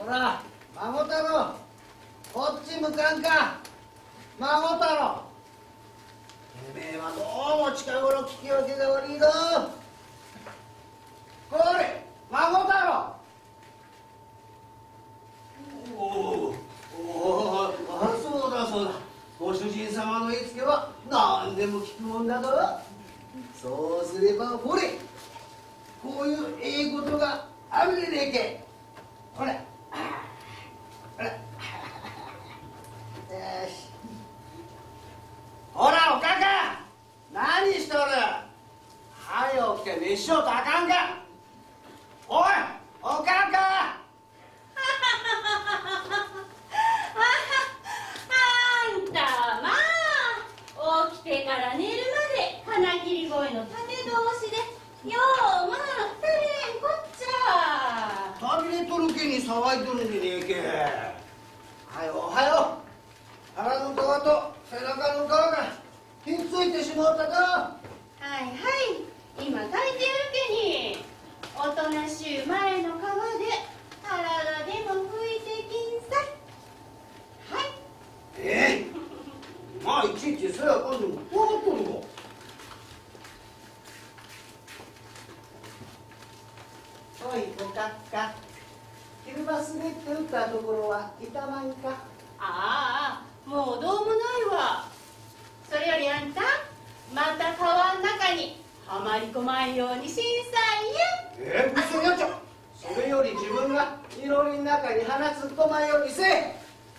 ほら、孫太郎、こっち向かんか。孫太郎、てめえはどうも近頃聞き分けが悪いぞ。これ、孫太郎。そうだそうだ。ご主人様の言いつけは何でも聞くもんだぞ。そうすればほれ、こういうええことがあるでねえけ。ほら。ほら。よし。ほらおかか、何しとる。はよ起きて飯を炊かんか。おいおかか。 あんたはまあ起きてから寝るまで金切り声のため通しでようまあ二人こっちゃ。 たびれとるけに騒いとるんでねえけ。はよはよ、腹の皮と背中の皮がひっついてしまったぞ。 はいはい、今炊いてるけにおとなしゅう前の皮で体でも拭いてきんさい。はい。 まあいちいちそやかんでも怖がっとるの。おいおかっか、昼間滑って打ったところは痛まんか。 ああ、もうどうもないわ。それよりあんたまた川の中にはまり込まんようにしんさいや。 嘘やっちゃ。それより自分がいろりの中に鼻突っ込まんようにせえ。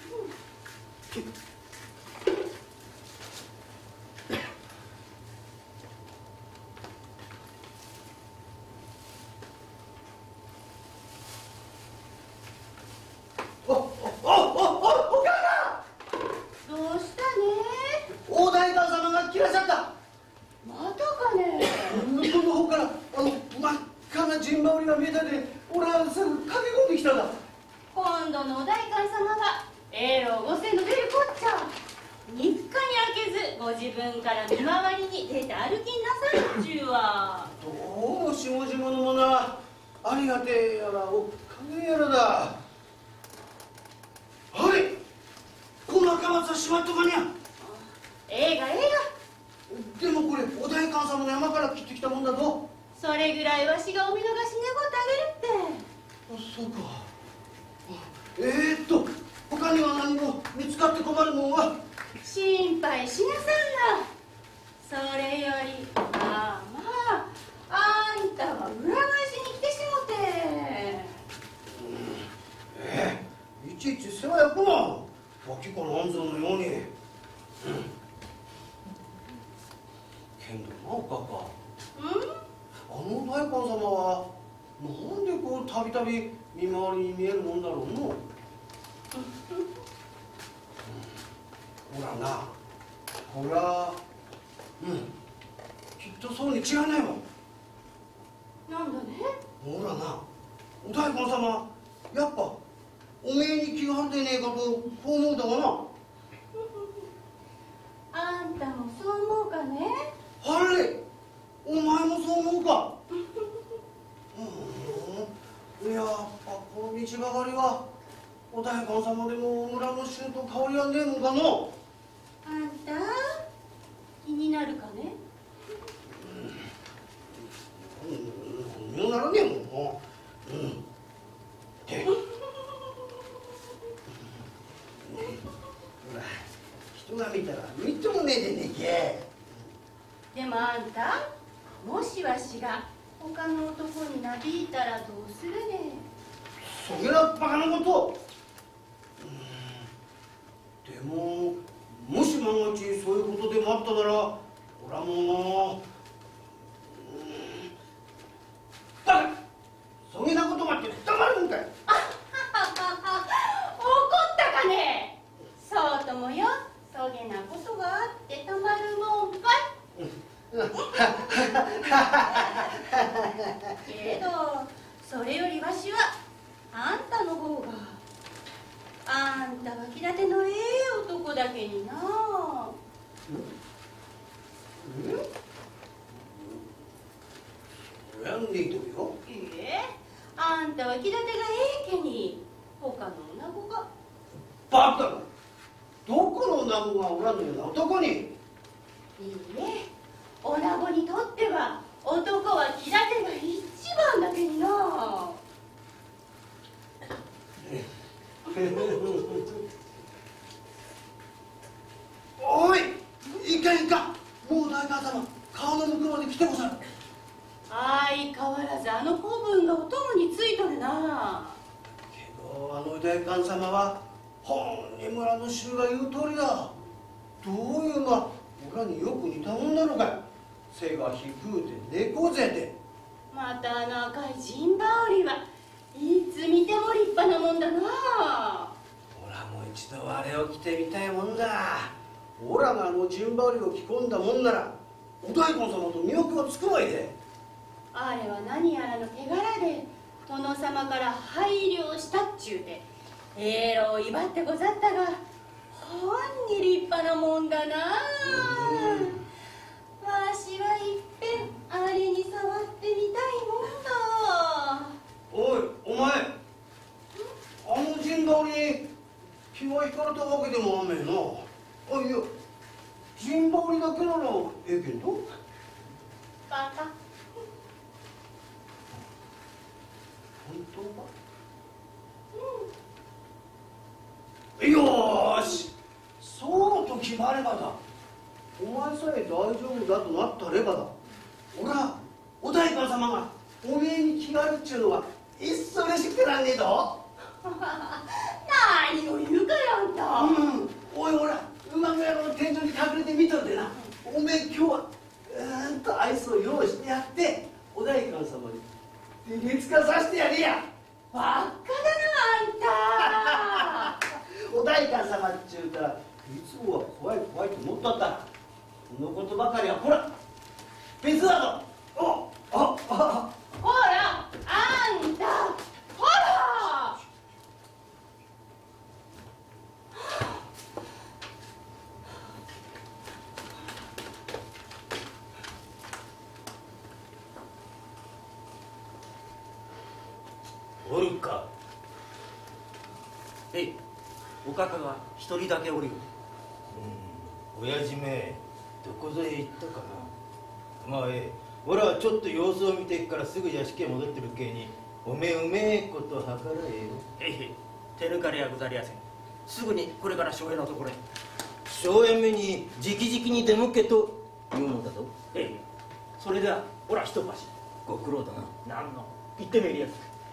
おかか。 どうしたね。 大代官様が来らっしゃった。 またかね。 向こうの方から真っ赤な陣羽織が見えたで、俺はすぐ駆け込んできたんだ。 今度のお代官様が永老五世の出るこっちゃ。3日に開けずご自分から見回りに出て歩きなさるっちゅうわ。 どうも下々の者はありがてえやらおかげやらだ。はい、この赤松はしまっとかにゃ。 映画でもこれお代官様の山から切ってきたもんだぞ。 それぐらいわしがお見逃しねごってあげるって。 そうか。他には何も見つかって困るもんは。 心配しなさんな。それよりまああんたは裏返しに来てしもて。 いちいち世話焼くな。脇から安産のように。けんどなおかか、あの大官様はなんでこうたびたび見回りに見えるもんだろうの。ほらな、ほら、きっとそうに違いないわ。 なんだね。 ほらな、お大官様やっぱおめえに気があるでねえかとこう思うだがな。 あんたもそう思うかね。 あれ、お前もそう思うか。やっぱこの道ばかりはお代官様でも村の衆と変わりはねえもんかの。 あんた気になるかね。 何もならねえもんな。で、ほら人が見たらみっともねえでねえでもあんた、もしわしが他の男になびいたらどうするね。 け。そげなバカなこと。でももし万が一そういうことでもあったなら、俺はもうバカ、そげなことがあって黙るんかい。 怒ったかね。そうともよ、そげなことがあってたまるもんかい。けどそれよりわしはあんたの方が。あんたは気立てのええ男だけにな。 やんでいとるよ。 あんたは気立てがええけに他の女子が。 バカだ。どこの女子がおらぬような男に。 いいえ、女子にとっては男は気立てが一番だけにな。 おい、いかんいかん。もう大官様、顔の向こうまで来てござる。 相変わらずあの子分がお供についとるな。 けどあの大官様はほんに村の衆が言う通りだ。どういうおらによく似たもんなのか。背が低うて猫背で。 またあの赤い陣羽織はいつ見ても立派なもんだな。 おらも一度あれを着てみたいもんだ。おらがあの陣羽織を着込んだもんならお大根様と見分けはつくまいで。 あれは何やらの手柄で殿様から配慮したっちゅうて栄労を祝ってござったが、ほんに立派なもんだな。わしはいっぺんあれに触ってみたいもんだ。 おい、お前、あの陣羽織に気が引かれたわけでもあんめえな。あ、いや、陣羽織だけならええけんど。 バカ。 本当か。よーし、そうと決まればだ。お前さえ大丈夫だとなったればだ。おら、お代官様がおめえに気があるっちゅうのはいっそ嬉しくてなんねえぞ。 何を言うかやんた。 おい、ほら、馬小屋の天井に隠れて見とるでな。おめえ今日はアイスを用意してやってお代官様に照りつかさせてやれや。 バカだなあんた。 お代官様っちゅうたらいつもは怖い怖いと思っとったらこのことばかりはほら別だぞ。ほらあんた、ほら。 おるか。えい、おかかが一人だけおるよ。 親父めどこぞへ行ったかな。まあ俺はちょっと様子を見てっからすぐ屋敷へ戻ってるけにおめえこと計らえよ。 へいへい、手抜かれやござりやせん。すぐにこれから庄屋のところへ。 庄屋めに直々に出向けと言うのだぞ。 へいへい、それではおら一走。 ご苦労だな。 なんの言ってみるやつ。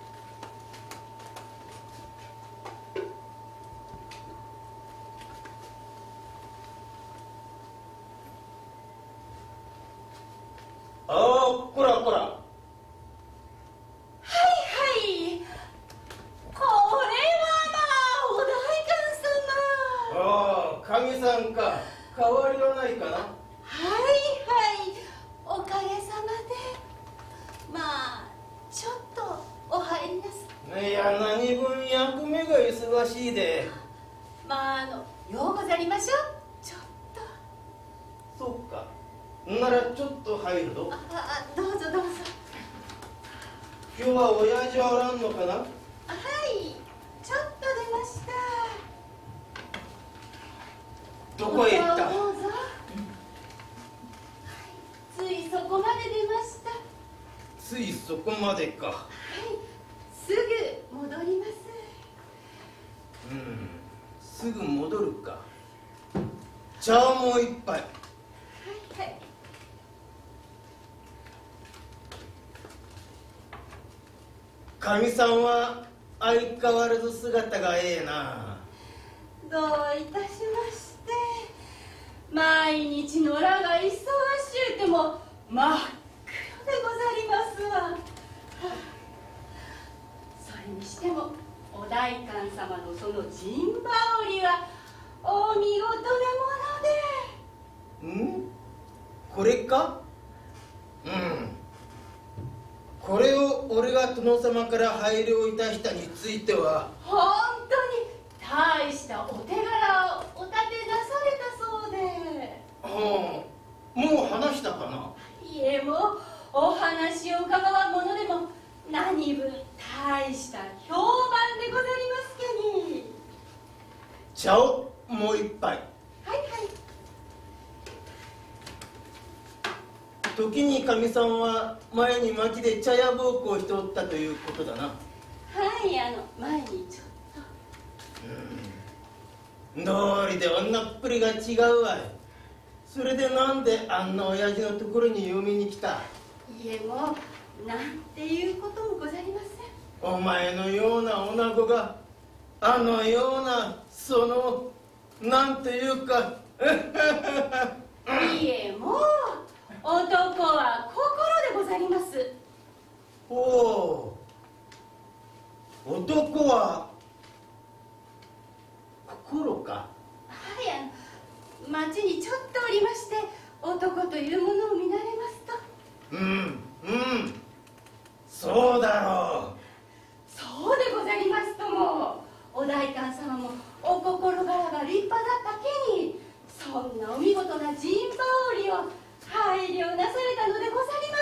ああ、こらこら。 はいはい、これはまあお代官様。 ああ、神さんか。変わりはないかな。 はいはい、おかげさまでまあちょっとお入りなさい。 いや、何分役目が忙しいで。 まあようござりましょう。ちょっと。 そうか。ならちょっと入るぞ。 どうぞどうぞ。 今日は親父はおらんのかな。 はい、ちょっと出ました。 どこへ行った。 どうぞ。ついそこまで出ました。 ついそこまでか。 はい、すぐ戻ります。 すぐ戻るか。茶をもう一杯。 はいはい。 かみさんは相変わらず姿がええな。 どういたしまして。毎日野良が忙しゅうても真っ黒でござりますわ。はあ、それにしてもお代官様のその陣羽織はお見事なもので。 これか。これを俺が殿様から配慮いたしたについては本当に大したお手柄をお立てなされたそうで。 もう話したかな。 いえ、もうお話を伺わんものでも何分大した評判でござりますけ茶をもう一杯。 はいはい。 時にかみさんは前に町で茶屋奉公しておったということだな。 はい、前にちょっと。 道理で女っぷりが違うわい。それでなんであんな親父のところに嫁に来た？ いえ、もうなんていうこともござりません。 お前のような女子があのようななんていうかいえ、もう男は心でござります。 おお、男は心か。 はい、町にちょっとおりまして、男というものを見られますと。 そうだろう。 そうでござりますとも、お代官様もお心柄が立派だったけに、そんなお見事な陣羽織を配慮なされたのでござりま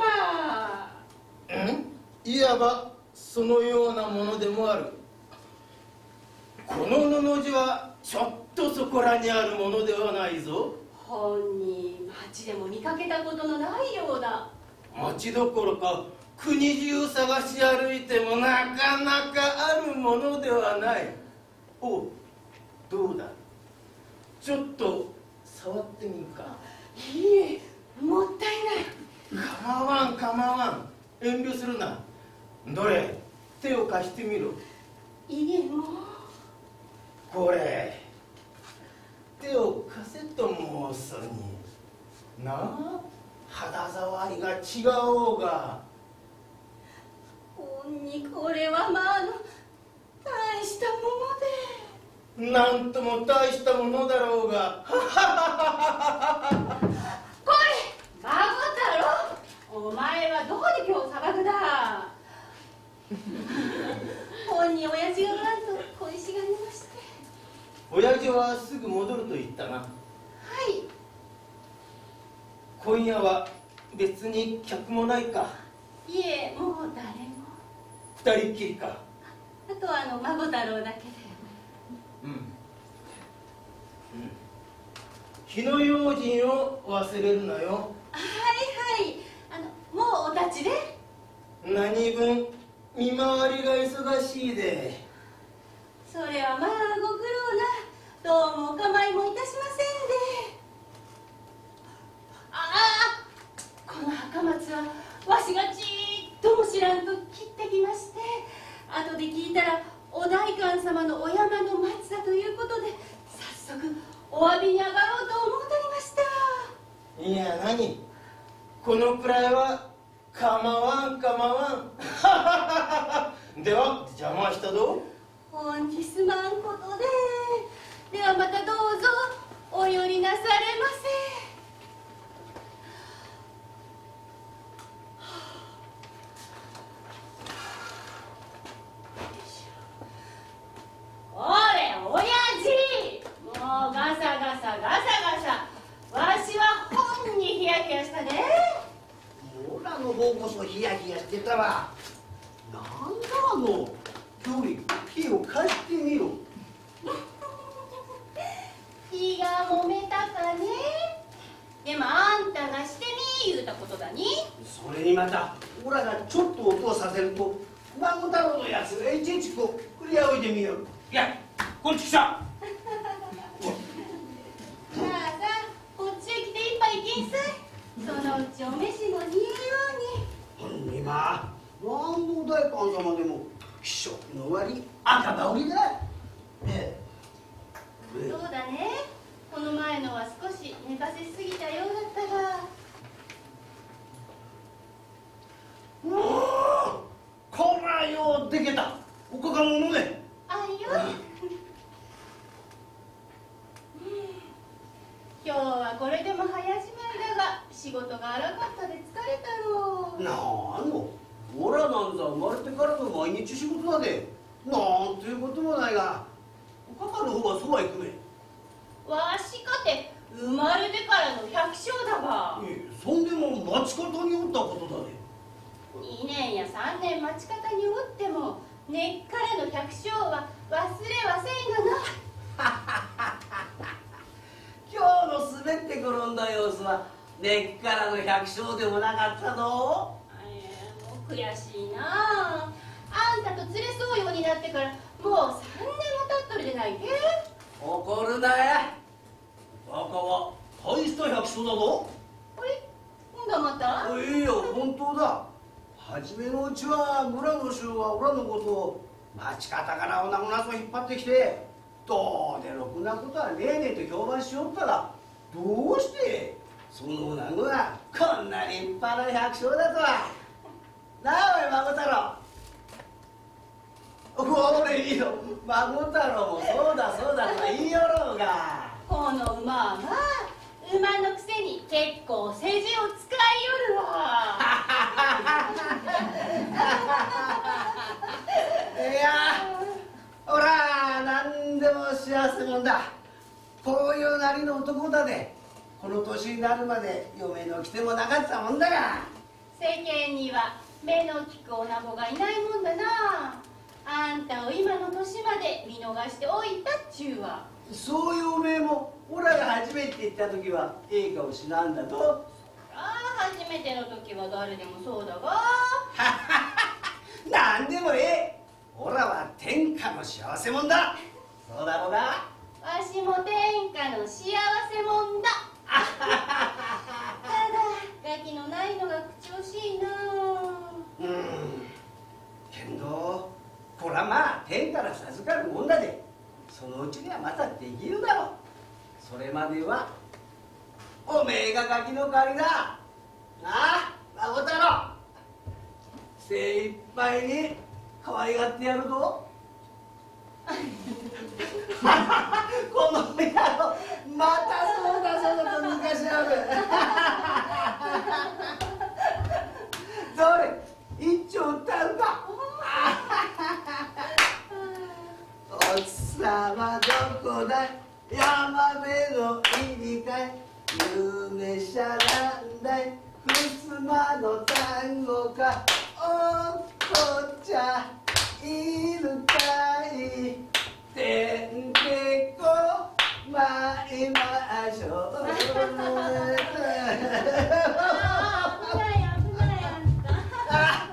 しょうが。 いわばそのようなものでもある。この布地はちょっとそこらにあるものではないぞ。 本に町でも見かけたことのないようだ。 町どころか国中探し歩いてもなかなかあるものではない。おう、どうだ、ちょっと触ってみるか。 いいえ、もったいない。 構わん構わん、遠慮するな。どれ、手を貸してみろ。 いいえ、もうこれ、手を貸せと申すになあ。肌触りが違おうが。 ほんにこれは大したもので。 なんとも大したものだろうが。 これ、孫太郎、お前はどこで今日砂漠だ。ほんに親父がおらんと小石が出まして。 親父はすぐ戻ると言ったな。 はい。 今夜は別に客もないか。 いえ、もう誰も。 二人っきりか。 あとは孫太郎だけで。 火の用心を忘れるなよ。 はいはい。もうお立ちで。 何分見回りが忙しいで。 それはまあご苦労な。どうもお構いもいたしませんで。この赤松はわしがちっとも知らんと切ってきまして、後で聞いたらお代官様のお山の松だということで、早速お詫びに上がろうと思うとりました。 いや、何、このくらいは構わん構わん。では邪魔したぞ。 ほんにすまんことで。ではまたどうぞお寄りなされませ。おれ、親父、もうガサガサガサガサ、わしはほんにヒヤヒヤしたで。 オラの方こそヒヤヒヤしてたわ。なんだより火を貸してみろ。 気が揉めたかね。でもあんたがしてみ言うたことだに。 それにまたオラがちょっと音をさせると孫太郎のやつがいちいちこう振り仰いでみよる。 いや、こっち来た。 さあさあ、こっちへ来て一杯行きんさい。そのうちお召しも似えように。 今何の大官様でも気色の悪い赤羽織だ。 そうだね。この前のは少し寝かせすぎたようだったが。 こらようでけた。おかかも飲め。 あいよ。今日はこれでも早じまいだが、仕事が荒かったで疲れたろう。 なんの、オラなんざ生まれてからの毎日仕事だで。なんていうこともないが、おかかの方はそうはいくめ。 わしかて生まれてからの百姓だば。 そんでも町方におったことだで。 2年や3年町方におっても根っからの百姓は忘れはせんがな。 て転んだ様子は根っからの百姓でもなかったぞ。 もう悔しいなあ。あんたと連れそうようになってからもう3年も経っとるでないけ。 怒るなや。バカは大した百姓だぞ。 あれ、今度はまた。 いいよ、本当だ。初めのうちは村の衆はおらのことを町方からおなごなすを引っ張ってきて、どうでろくなことはねえねえと評判しよったら、どうしてそのおなごがこんな立派な百姓だとは。なあおい孫太郎。俺いいよ、孫太郎もそうだそうだとは言いよろうが。 この馬は馬のくせに結構世辞を使いよるわ。 いや、ほら何でも幸せもんだ。こういうなりの男だで、この年になるまで嫁の来てもなかったもんだが。 世間には目の利く女子がいないもんだな。あんたを今の年まで見逃しておいたっちゅうわ。 そういうおめえもオラが初めて行った時はええ顔しなんだと。 初めての時は誰でもそうだが。 なんでもええ。オラは天下の幸せもんだ。そうだろうが。 わしも天下の幸せもんだ。ただガキのないのが口惜しいな。 けんどこらまあ天から授かるもんだで、そのうちにはまたできるだろう。それまではおめえがガキの代わりだ。なあ孫太郎、精一杯に可愛がってやるぞ。この野郎またそうだそうだと抜かしやる。どれ一丁歌うか。おつさはどこだい、山辺の入りかい、夢しゃらんだい、ふすまの単語か、おっこっちゃいるかい、てんけこ参りましょう。 危ないあんた。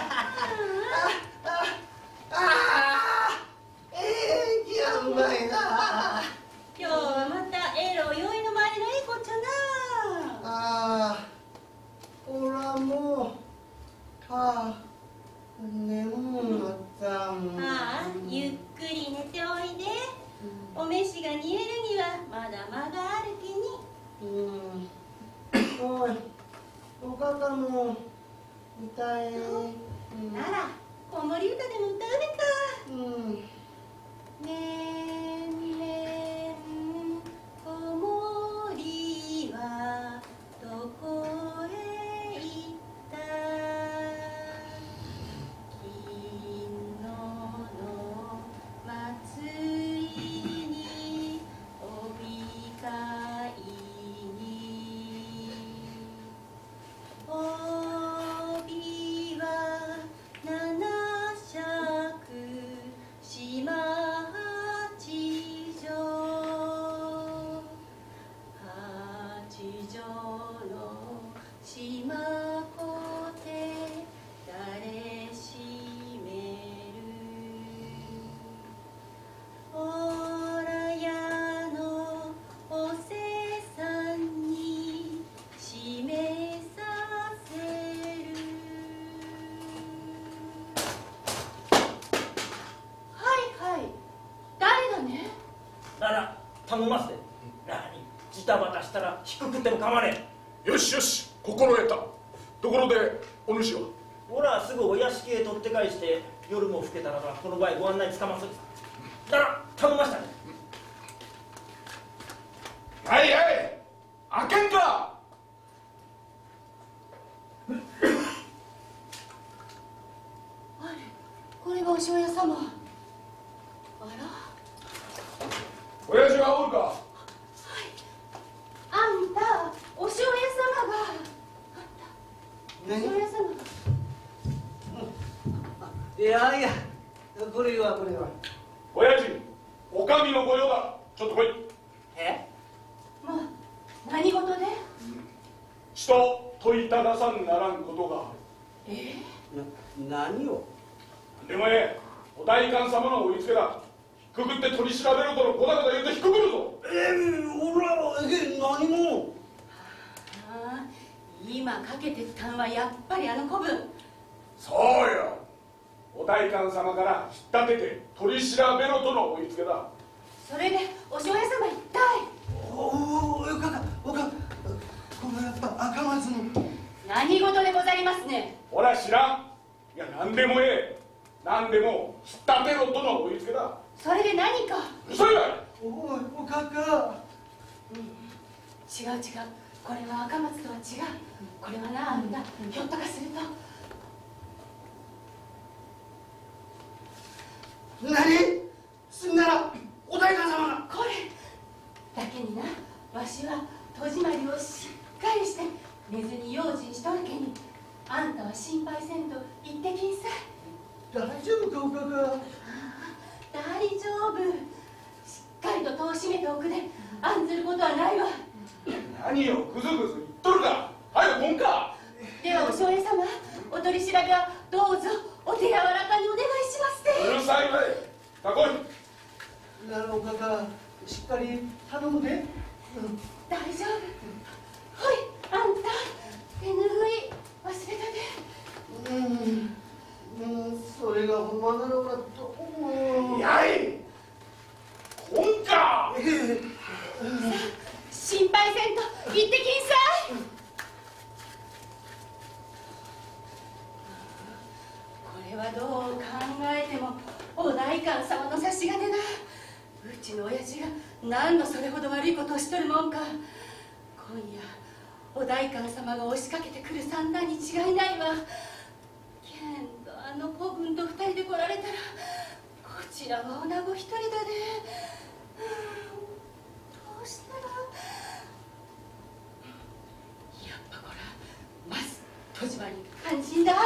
うまいな。 今日はまたえろ酔いの周りのいい子っちゃな。 おらもう眠かった。 ゆっくり寝ておいで。お召しが煮えるにはまだまだあるきに。 おい、お肩も痛い。 なら子守歌でも歌うべか。ねんねん子守はどこへ行った。昨日の祭りに帯会に帯は七尺島八丈、八丈の島こて誰しめる。おらやのおせさんにしめさせる。はいはい、誰だね。 なら頼ますで。何ジタバタしたら低くても構わねよしよし、心得た。ところでお主は。 え。俺はすぐお屋敷へ取って返して夜も更けたらばこの場合ご案内つかます。なら頼ましたね。 はいはい、開けんか。 あれ、これがお庄屋様。あら、 親父はおるか。 あんたお庄屋様が。お庄屋様が。 いやいや、これはこれは。 親父、お上の御用だ。ちょっと来い。 え？ 何事で？ ちと問いたださんならんことがある。 何を？ でもお代官様のお言いつけだ。くぐって取り調べろとのこだこだ言うと引っくぐるぞ。 俺は何も。 ああ、今かけてきたんはやっぱりあの子分。 そうよ。お代官様から引っ立てて取り調べろとのお言いつけだ。 それでお庄屋様一体。 おかかこれやっぱ赤松の。 何事でございますね。 ほら知らん。いや何でも何でも引っ立てろとのお言いつけだ。 それで何か。 うるさいわい。 おかか。 違う、これは赤松とは違う。これはなあんだ、ひょっとかすると。 何？すんならお代官様が。 これだけにな、わしは戸締まりをしっかりして寝ずに用心しとるけに、あんたは心配せんと言ってきんさい。 大丈夫かおかか。 大丈夫、しっかりと戸を閉めておくで、案ずることはないわ。 何をグズグズ言っとるか。早くこんか。 ではお庄屋様、お取り調べはどうぞお手柔らかにお願いしますで。 うるさいわい。さあ来い。 ならおかかしっかり頼むで。 大丈夫。ほい、あんた手ぬぐい忘れたで。 それがほんまなのかと思う。 やい。こんか。 心配せんと行ってきんさい。これはどう考えてもお代官様の差し金だ。うちの親父が何度それほど悪いことをしとるもんか。今夜お代官様が押しかけてくる算段に違いないわ。けんどあの子分と二人で来られたらこちらは女子一人だで。どうしたら。やっぱこらまず戸締まり肝心だ。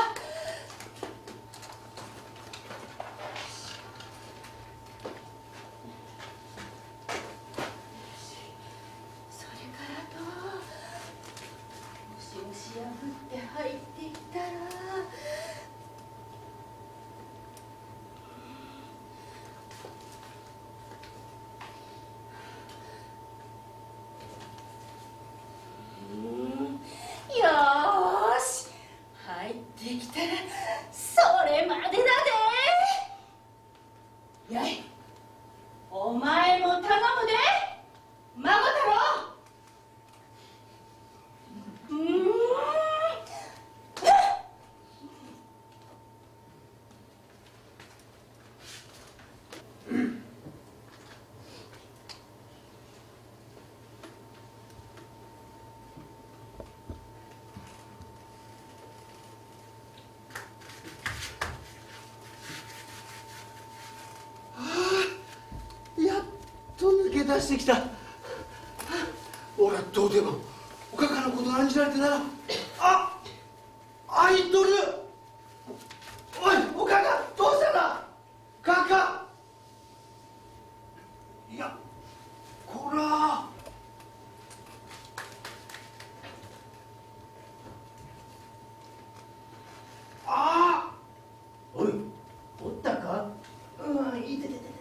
それからともしもし破って入ってきたら。よーし、入ってきたらそれまでだで。やい、お前も頼むで、孫太郎。 やっと抜け出してきた。俺はどうでもおかかのこと案じられてなら。開いとる。おいおかかどうしたんだ。かか。いやこら。おいおったか。いてててて。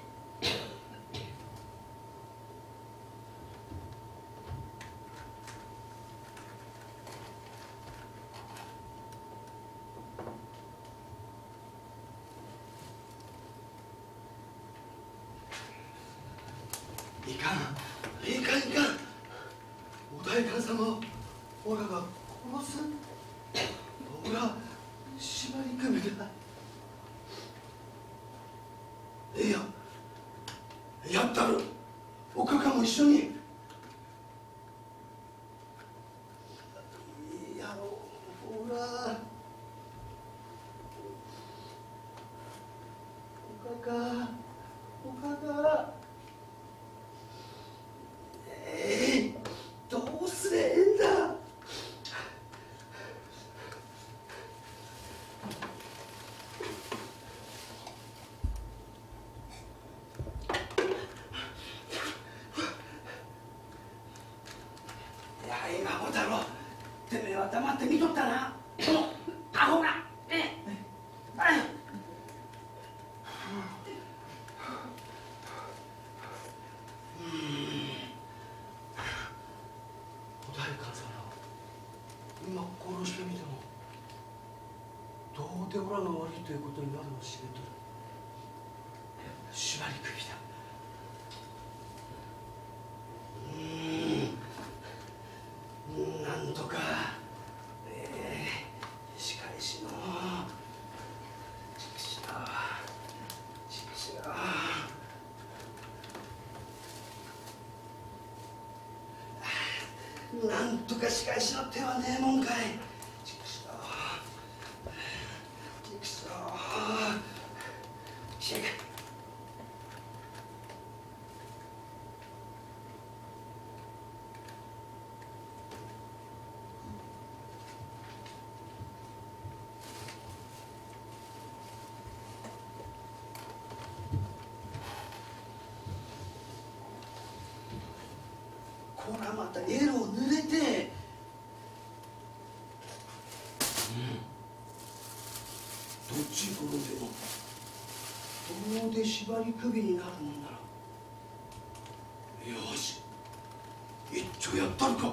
いかんお代官様をオラが殺す。オラ縛り込めだ。やったる。おかかも一緒に。いやオラおかかどうすれえんだ。 てオラが悪いということになるのを知れとる。縛り首だ。なんとか、仕返しの畜生なんとか仕返しの手はねえもんかい。こらまたエロ濡れて、どっち転んでもどうで縛り首になるもんなら、よし一丁やったるか。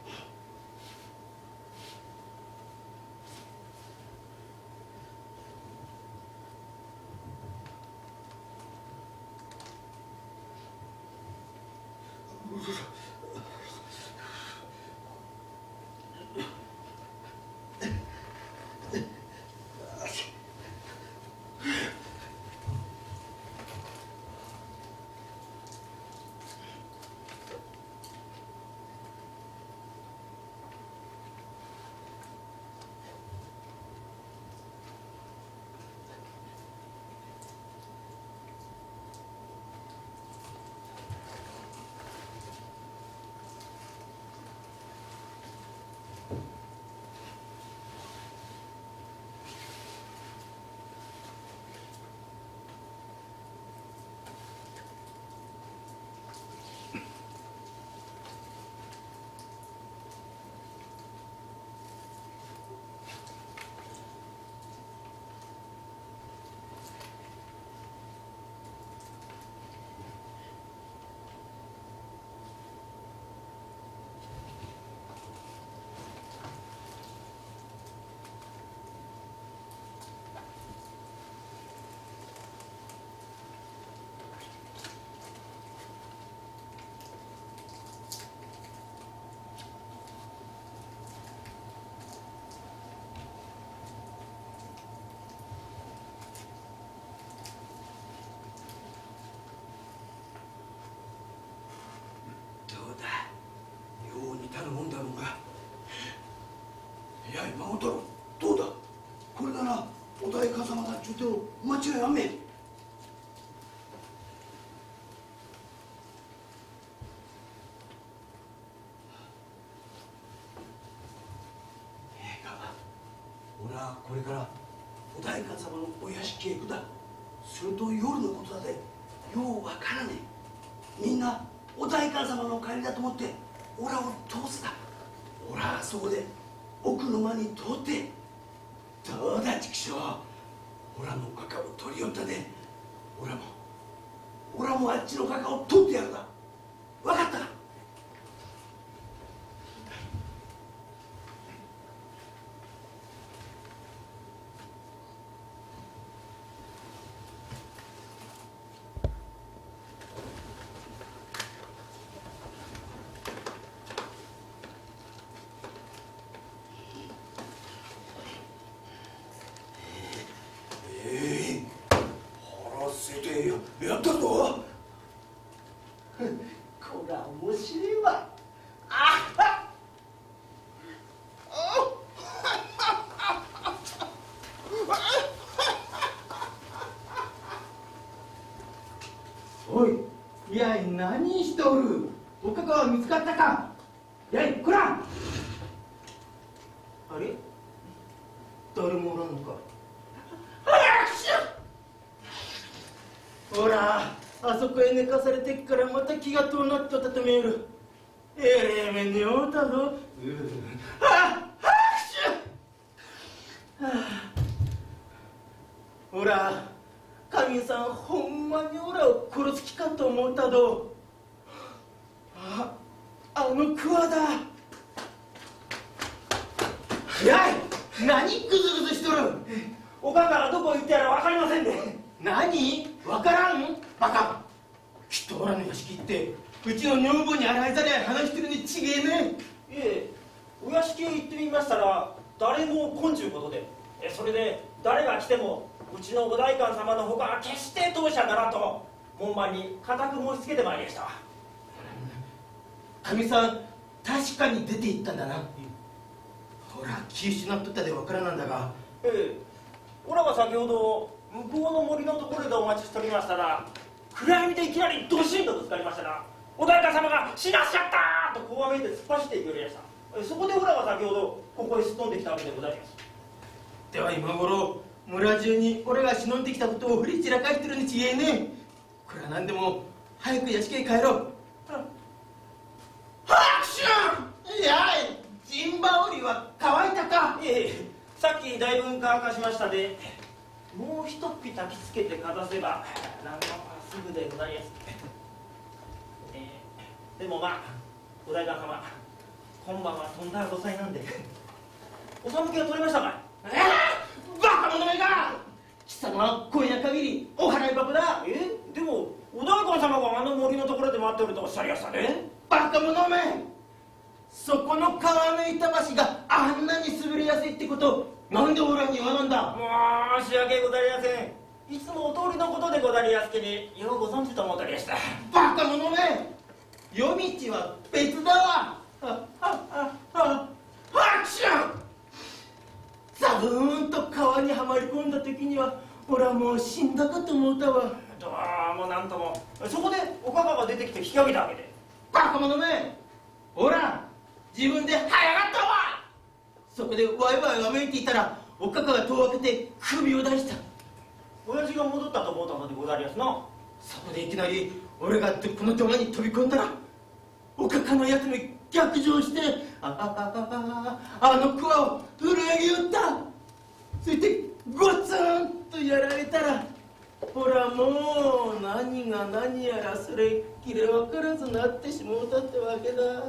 よう似たるもんだろうが。いや今太郎どうだ、これならお代官様だっちゅうても間違いあんめん。俺はこれからお代官様のお屋敷へ行くだ。すると夜のことだでようわからねえ。みんなお代官様のお帰りだと思ってオラを通すだ。オラはそこで奥の間に通って、どうだ畜生、オラのカカを取り寄ったで、オラもあっちのカカを取ってやるだ。分かったか。やったぞ。こりゃ面白いわ。おい、いやい何しておる。おかかは見つかったか。やいこら。あれ誰もおらんのか。ほらあそこへ寝かされてっからまた気が遠なっとったと見える。えれえ目に遭うたぞ。ほら神さんほんまにオラを殺す気かと思ったど。あの桑だ。やい何グズグズしとる。 おかかがどこ行ってやら分かりませんで。 何？わからん？バカ。きっとオラの屋敷行ってうちの女房に洗いざらい話してるに違えねいえ、お屋敷へ行ってみましたら誰も来んちゅうことで、それで誰が来てもうちのお代官様のほかは決して当社ならと門番に固く申し付けてまいりましたわ。 かみさん確かに出て行ったんだな。ほら気失っとったでわからなんだが。 オラは先ほど向こうの森のところでお待ちしておりましたら、暗闇でいきなりドシンとぶつかりましたら、お代官様が死なしちゃったとこわめいて突っ走っていきおりました。そこでオラは先ほどここへすっ飛んできたわけでございます。 では今頃村中に俺が忍んできたことを振り散らかしてるに違えね。これは何でも早く屋敷へ帰ろう。拍手！いやい、陣羽織は乾いたか？ さっきだいぶ乾かしましたで、もう一匹焚きつけてかざせば何もすぐでございます。でもまあお代官様、今晩はとんだご祭なんでお寒気は取れましたか？ バカ者めが！貴様は今夜限りお払い箱だ。 でもお代官様があの森のところで待っておるとおっしゃりましたね。 バカ者め！そこの川の板橋があんなに滑りやすいってことなんでオラに言わなんだ？ 申し訳ございません。いつもお通りのことでござりやすけにようご存知と思っておりました。 バカ者め！夜道は別だわ。ハクション！ザブーンと川にはまり込んだ時には俺はもう死んだかと思ったわ。 どうもなんとも。そこでおかかが出てきて引き上げたわけで。 バカ者め！ほら自分で早がったわ。そこでワイワイわめいていたらおかかが戸を開けて首を出した。 親父が戻ったと思ったのでござりやすな。 そこでいきなり俺がこの土間に飛び込んだらおかかのやつめ逆上してあのクワを震えぎ打った。そしてゴツンとやられたらほらもう何が何やらそれっきり分からずなってしもうたってわけだ。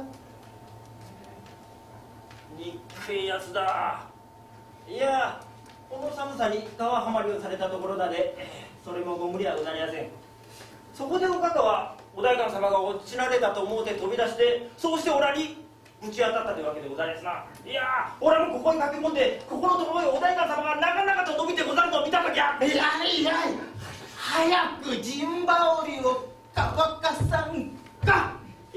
憎いやつだ。いや、この寒さに川はまりをされたところだで、それもご無理はござりません。そこでおかかはお代官様が落ちられたと思うて飛び出して、そうしてオラにぶち当たったというわけでございますな。いや、オラもここに駆け込んで、ここのところへお代官様が長々と伸びてござるのを見たときゃ。 いやいや、早く陣羽織を乾かさんか。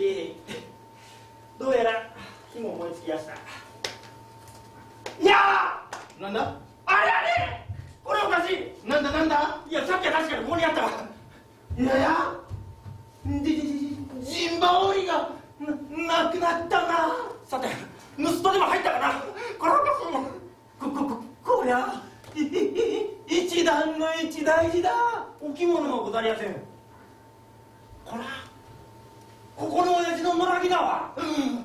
どうやら火も燃え尽きやした。いやー、なんだ？ あれあれ、これおかしい。 なんだなんだ？ いや、さっきは確かにここにあったわ。 いやいや、陣羽織がなくなったな。 さて、盗人でも入ったかな。これはこりゃ一段の一大事だ。 お着物もござりやせん。こら、ここの親父の野良着だわ。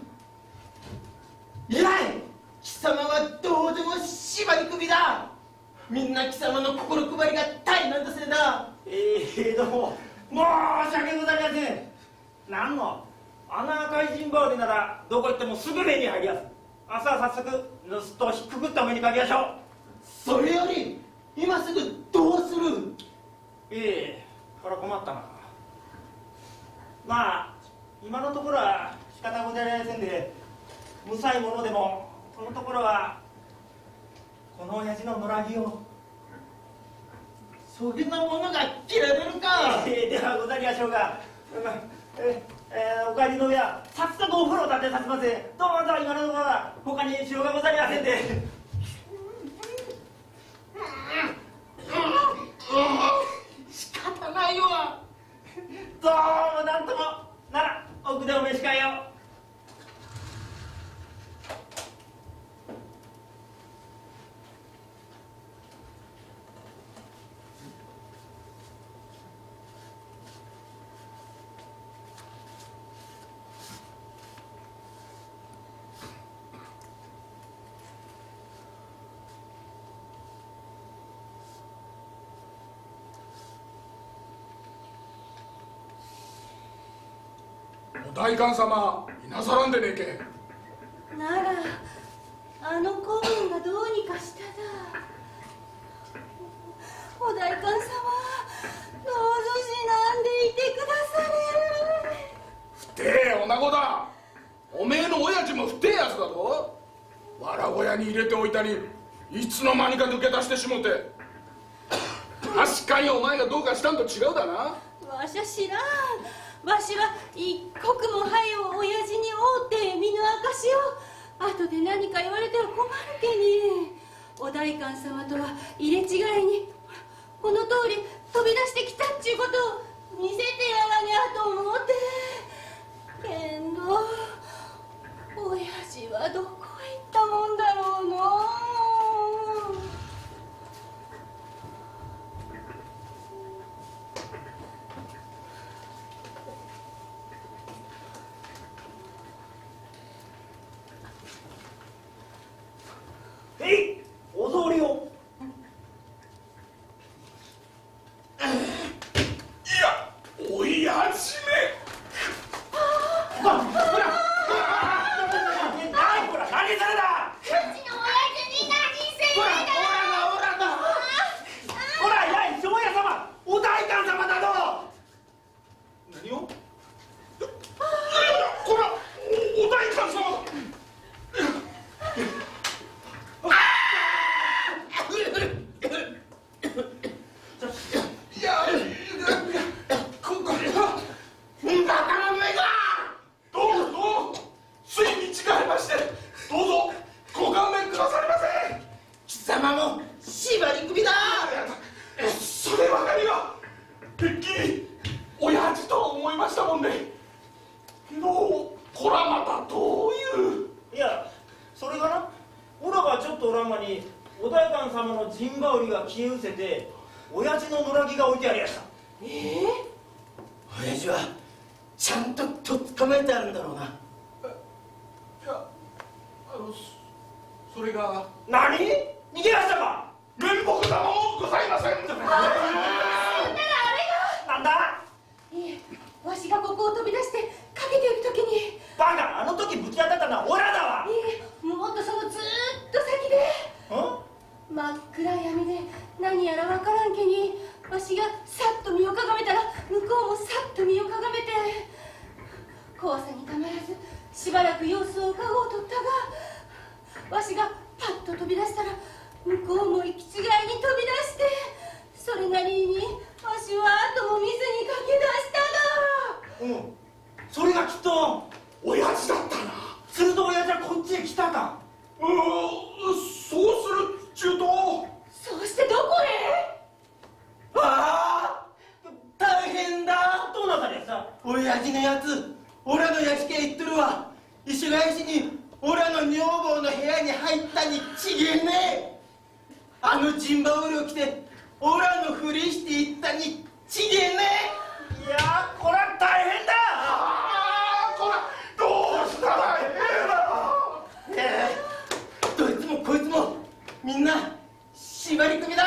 偉い。貴様はどうでも縛り首だ。みんな貴様の心配りが大なんだせいだ。 どうも申し訳ございません。なんのあの赤い陣羽織ならどこ行ってもすぐ目に入りやす。明日は早速盗人をひっくくった目にかけましょう。 それより今すぐどうする？ これは困ったな。まあ今のところは仕方ございませんで、無才者でもこのところはこの親父の野良着を。 そんなものが着られるか。 ではござりましょうが、お帰りの上さっさとお風呂を立てさせません。どうぞ今のところは他にしようがござりませんで。 仕方ないわ。 どうもなんとも。なら奥でお召し替えよう。 お代官様いなさらんでねえけ。 ならあの子分がどうにかしただ。 代官様、どうぞ死なんでいてくだされ。 不定女子だ。おめえの親父も不定やつだぞ。わら小屋に入れておいたにいつの間にか抜け出してしもて。確かにお前がどうかしたんと違うだな。 わしゃ知らん。わしは一刻も早う親父に会うて身の証を。後で何か言われては困るけに。お代官様とは入れ違いにこの通り飛び出してきたっちゅうことを見せてやらにゃと思うて。けんど親父はどこへ行ったもんだろうの。 へい、お雑煮を。 いや、おやじめ。 ほら、何これ、何それだ。 うちの親父に何せほら、ほら、やい、庄屋様、お代官様だぞ。 何を？こら、お代官様。いや、これはバカな目が。どうぞ、ついに違いまして、どうぞご勘弁くださりませ。 貴様も縛り首だ。 そればかりはてっきり親父と思いましたもんで。けどこらまたどういう。 いや、それがな、オラがちょっとおらん間にお代官様の陣羽織が消え失せて、親父の野良着が置いてありやした。 親父はちゃんととっ捕まえてあるんだろうな。 いや、それが何？逃げましたか？ 面目なものございません。 なんだ？ いえ、わしがここを飛び出してかけていくときに。 バカ、あの時ぶち当たったのはオラだわ。 いえ、もっとそのずーっと先で。真っ暗闇で何やらわからんけに、わしがさっと身をかがめたら向こうもさっと身をかがめて、怖さにたまらずしばらく様子をうかごうとったが、わしがパッと飛び出したら向こうも行き違いに飛び出して、それなりにわしは後も見ずに駆け出したが。 それがきっと親父だったな。 すると親父はこっちへ来たか。 そうするっちゅうと。 そうしてどこへ？ ああ、大変だ。 どうなされやさ。 親父のやつ、オラの屋敷へ行っとるわ。石返しにオラの女房の部屋に入ったにちげえね。あの陣羽織を着てオラのふりして行ったにちげえね。 いやー、これは大変だ。 こら、どうしたらええな。 どいつもこいつもみんな縛り首だ。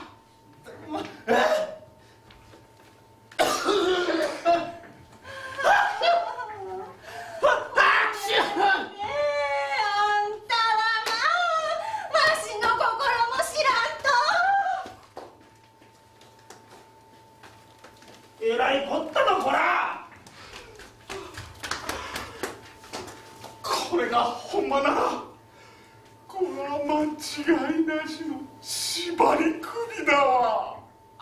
えらいこったのこら。 これがほんまなら、これは間違いなしの縛り首だわ。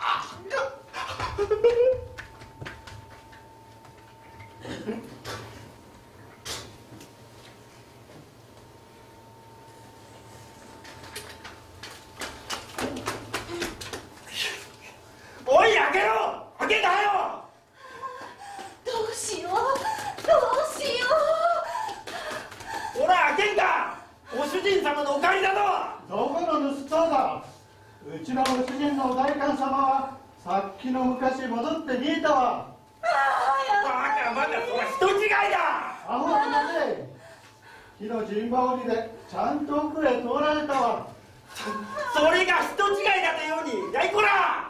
おい、開けろ。開けたよ。 どうしよう、どうしよう。 ほら、開けんか。ご主人様のお借りだぞ。 どこの盗人だ。うちのご主人のお代官様はさっきの昔戻って見えたわ。 バカ、それ人違いだ。 アホなので火の陣羽織でちゃんと奥へ通られたわ。 それが人違いだというに。やいこら。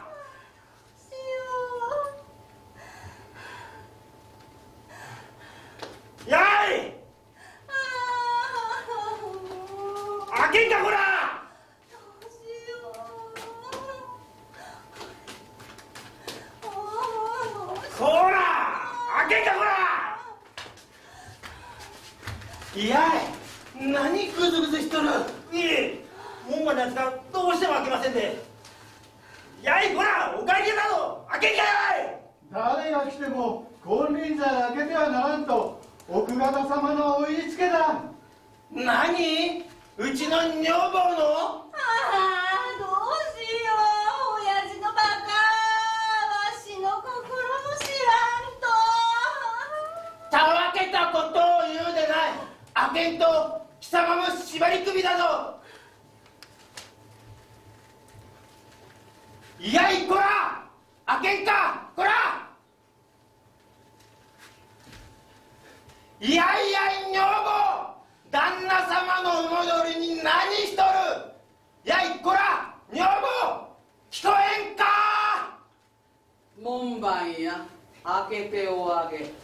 やい。開けんかこら。 いやい、何グズグズしとる。 いえ、門番のやつがどうしても開けませんで。やいこら、お会計だぞ、開けんかい。 誰が来ても金輪際開けてはならんと奥方様のお言いつけだ。 何？うちの女房の？ ああ、どうしよう、親父のバカ、わしの心も知らんと。 たわけたことを言うでない。開けんと貴様も縛り首だぞ。いやいこら、開けんかこら。いやいや女房、旦那様のお戻りに何しとる。やいこら女房、聞こえんか。 門番や、開けておあげ。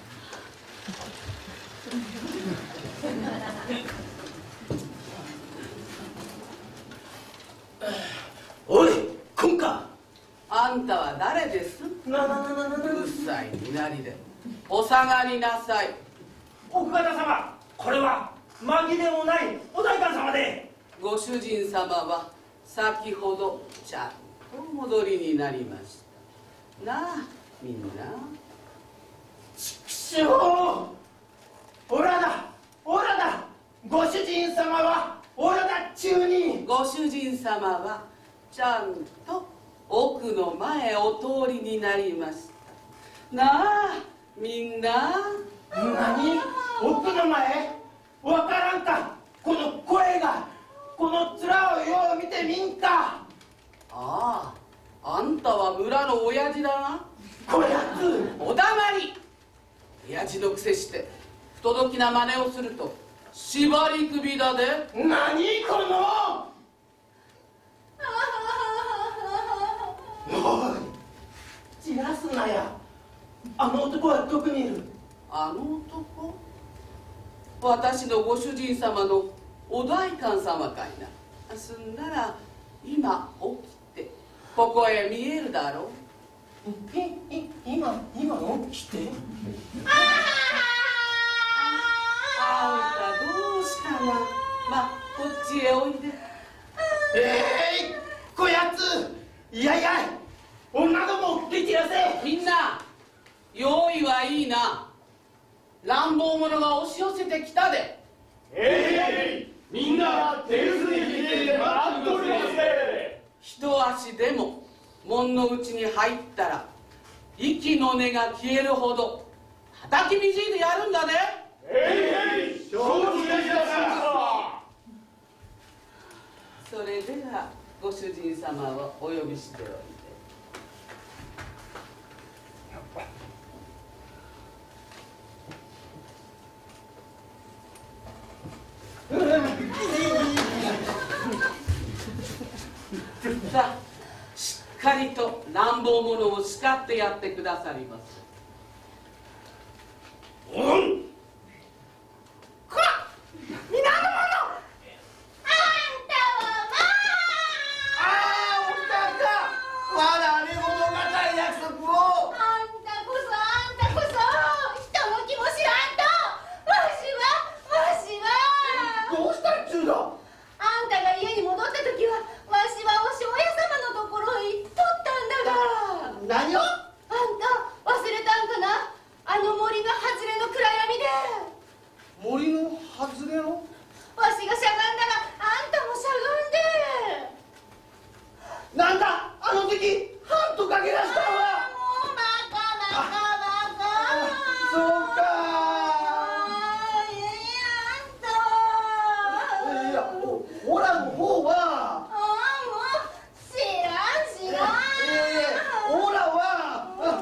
おい、こんか。 あんたは誰です？うるさいになりで。お下がりなさい。 奥方様、これは紛れもないお代官様で。 ご主人様は先ほどちゃんとお戻りになりました。なあ、みんな。 しょう、オラだ、オラだ。ご主人様はオラだっちゅうに。 ご主人様はちゃんと奥の前お通りになりました。なあ、みんな。 何？奥の前？わからんか。この声が、この面をよう見てみんか。 ああ、あんたは村の親父だな。 こやつ。 おだまり。親父のくせして不届きな真似をすると縛り首だで。 何この。おい、じらすなや。あの男はどこにいる？ あの男？私のご主人様のお代官様かいな。すんなら今起きてここへ見えるだろう。 今起きて。 あんたどうしたな。ま、こっちへおいで。 こやつ。いやいや、女ども出てやせ。 みんな、用意はいいな。乱暴者が押し寄せてきたで。 みんな手薄に聞いて待っておりますね。 一足でも門の内に入ったら息の根が消えるほど叩きみじいてやるんだね。 承知いたしました。 それではご主人様をお呼びしておいで。さあ、しっかりと乱暴者を叱ってやってくださります。 何を？ あんた忘れたんかな、あの森の外れの暗闇で。 森の外れの？ わしがしゃがんだらあんたもしゃがんで。 なんだあの時ハンとかけ出したわ。 もうバカバカバカ。 そうか。いやオラの方は。 もう知らん。 オラは。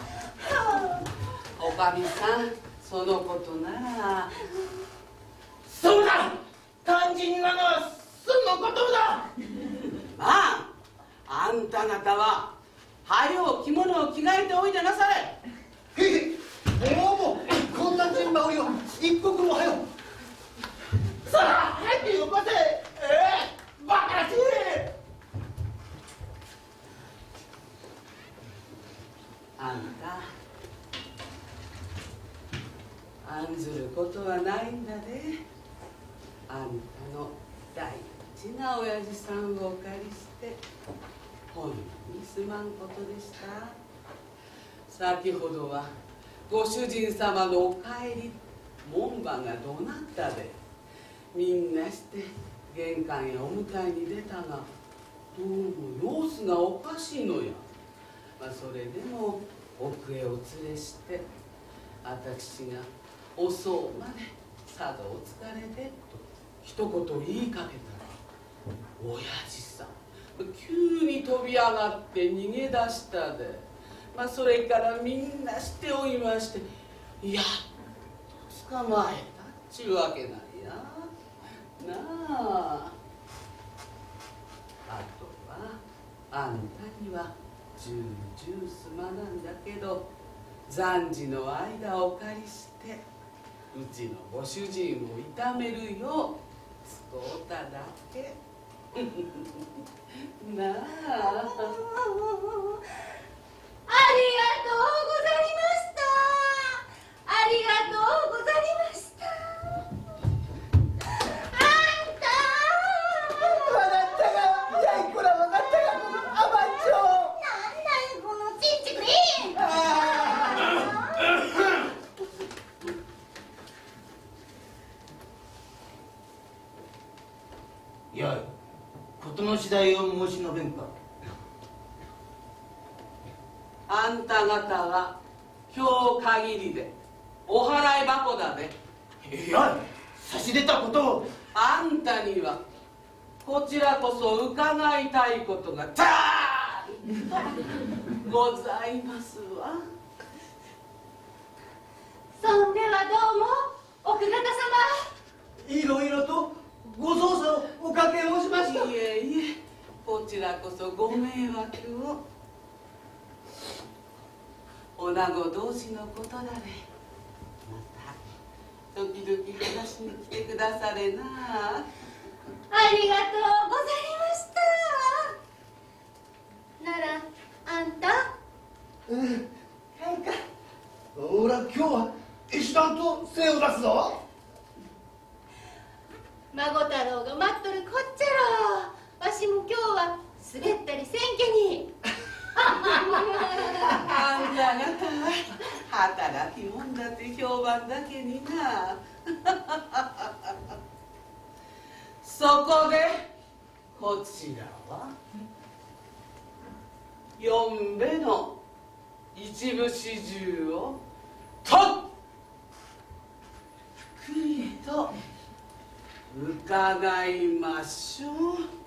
おかみさん、そのことなら。 そうだ、肝心なのはそのことだ。 まあ、あんた方ははよ着物を着替えておいでなされ。 へへ、もうこんな順番をよ、一刻も早う。 さあ入ってよこせ。バカらしい。 あんた、あ案ずることはないんだね。あんたの大事な親父さんをお借りしてほんにすまんことでした。先ほどはご主人様のお帰り門番が怒鳴ったで、みんなして玄関へお迎えに出たが、どうも様子がおかしいのや。それでも奥へお連れして、私がおそうまで佐渡お疲れでと一言言いかけたら、親父さん急に飛び上がって逃げ出したで、それからみんなしておいまして、やっと捕まえたっちゅうわけなんやなあ。あとはあんたには重々すまなんだけど、暫時の間お借りしてうちのご主人を痛めるよう使うただけなあ。 ありがとうございました。ありがとうございました。あんたわかったが、やいこらわかったが、アマンチョ。 なんだよこのちんちくりん。 いや、事の次第を申し述べんか。 あんた方は今日限りでお払い箱だね。 いや、差し出たことを。 あんたにはこちらこそ伺いたいことがたーございますわ。 そんではどうも奥方様。 いろいろとご捜査をおかけ申しました。 いえいえ、こちらこそご迷惑を。女子同士のことだね。また時々話しに来てくだされな。 ありがとうございました。ならあんた、 はいか。おら今日は一段と精を出すぞ。 孫太郎が待っとるこっちゃろ。わしも今日は滑ったりせんけに。 あんた方は働き者だって評判だけにな。そこでこちらは四べの一部始終をとっくりと伺いましょう。